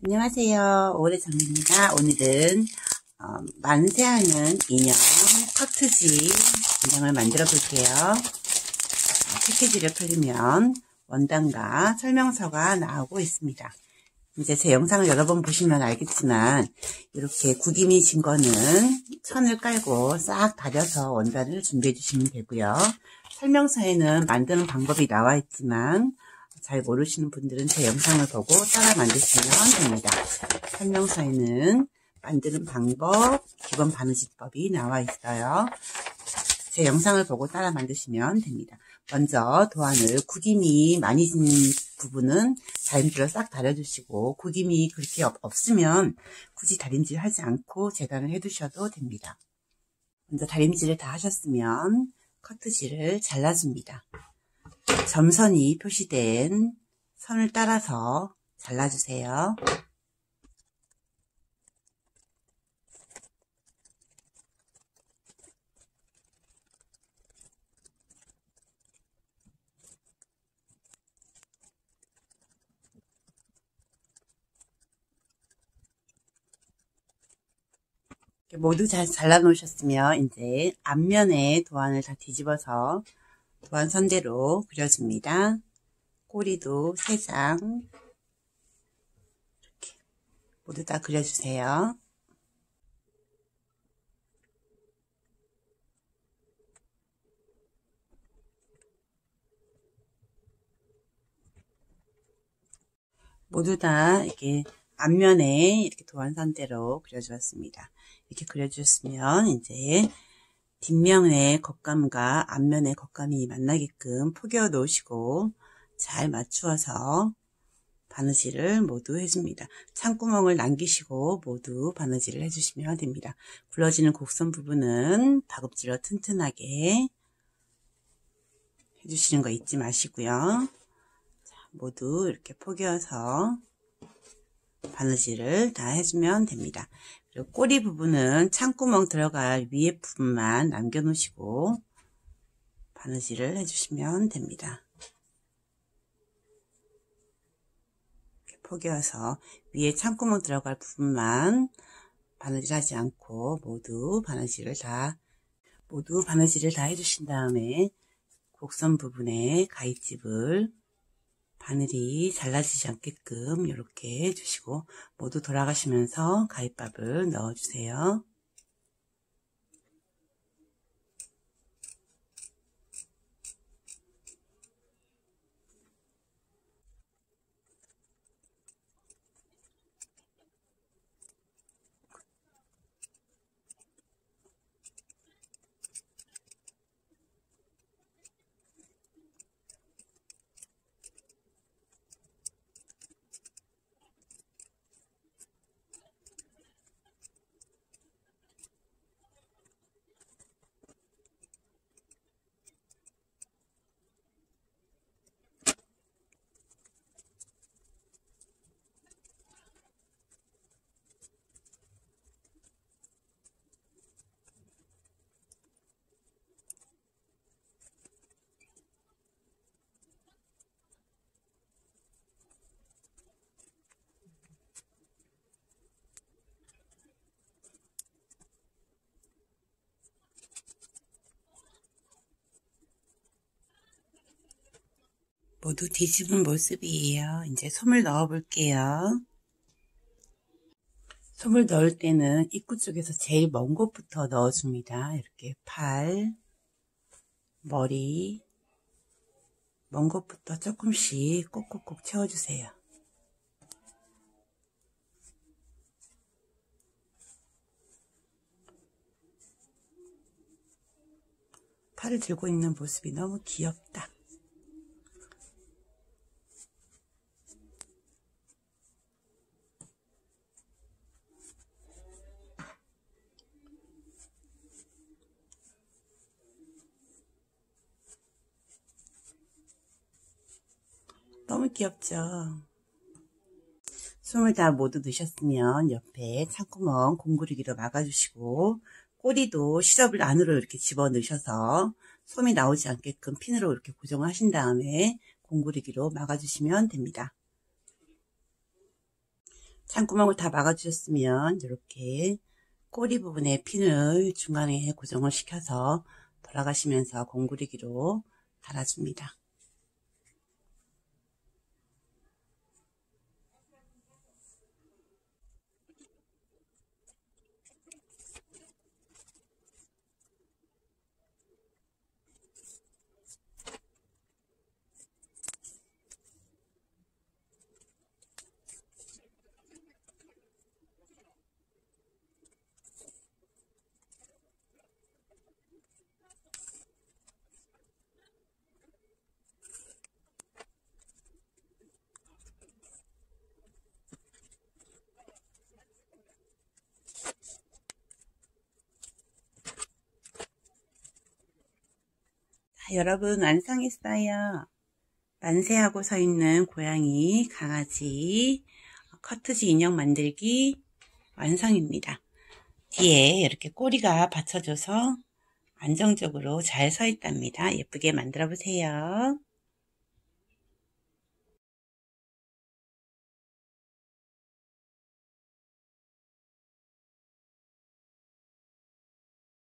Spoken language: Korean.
안녕하세요. 오래전입니다. 오늘은 만세하는 인형 커트지 인형을 만들어 볼게요. 패키지를 풀리면 원단과 설명서가 나오고 있습니다. 이제 제 영상을 여러 번 보시면 알겠지만 이렇게 구김이 진 거는 천을 깔고 싹 다려서 원단을 준비해 주시면 되고요. 설명서에는 만드는 방법이 나와 있지만 잘 모르시는 분들은 제 영상을 보고 따라 만드시면 됩니다. 설명서에는 만드는 방법, 기본 바느질법이 나와 있어요. 제 영상을 보고 따라 만드시면 됩니다. 먼저 도안을 구김이 많이 진 부분은 다림질로 싹 다려주시고, 구김이 그렇게 없으면 굳이 다림질 하지 않고 재단을 해두셔도 됩니다. 먼저 다림질을 다 하셨으면 커트지를 잘라줍니다. 점선이 표시된 선을 따라서 잘라주세요. 모두 잘 잘라 놓으셨으면 이제 앞면에 도안을 다 뒤집어서 도안 선대로 그려줍니다. 꼬리도 3장 이렇게 모두 다 그려주세요. 모두 다 이렇게 앞면에 이렇게 도안 선대로 그려주었습니다. 이렇게 그려주셨으면 이제 뒷면의 겉감과 앞면의 겉감이 만나게끔 포개어 놓으시고 잘 맞추어서 바느질을 모두 해줍니다. 창구멍을 남기시고 모두 바느질을 해주시면 됩니다. 굴러지는 곡선 부분은 다급질로 튼튼하게 해주시는 거 잊지 마시고요. 자, 모두 이렇게 포개어서 바느질을 다 해주면 됩니다. 그리고 꼬리 부분은 창구멍 들어갈 위에 부분만 남겨 놓으시고 바느질을 해주시면 됩니다. 이렇게 포개어서 위에 창구멍 들어갈 부분만 바느질 하지 않고 모두 바느질을 다 해주신 다음에 곡선 부분에 가위집을 바늘이 잘라지지 않게끔 이렇게 해주시고 모두 돌아가시면서 가위밥을 넣어주세요. 모두 뒤집은 모습이에요. 이제 솜을 넣어 볼게요. 솜을 넣을 때는 입구 쪽에서 제일 먼 곳부터 넣어줍니다. 이렇게 팔, 머리, 먼 곳부터 조금씩 꼭꼭꼭 채워주세요. 팔을 들고 있는 모습이 너무 귀엽다. 너무 귀엽죠? 솜을 다 모두 넣으셨으면 옆에 창구멍 공구르기로 막아주시고 꼬리도 시접을 안으로 이렇게 집어 넣으셔서 솜이 나오지 않게끔 핀으로 이렇게 고정하신 다음에 공구르기로 막아주시면 됩니다. 창구멍을 다 막아주셨으면 이렇게 꼬리 부분에 핀을 중간에 고정을 시켜서 돌아가시면서 공구리기로 달아줍니다. 여러분 완성했어요. 만세하고 서 있는 고양이, 강아지, 커트지 인형 만들기 완성입니다. 뒤에 이렇게 꼬리가 받쳐줘서 안정적으로 잘 서 있답니다. 예쁘게 만들어 보세요.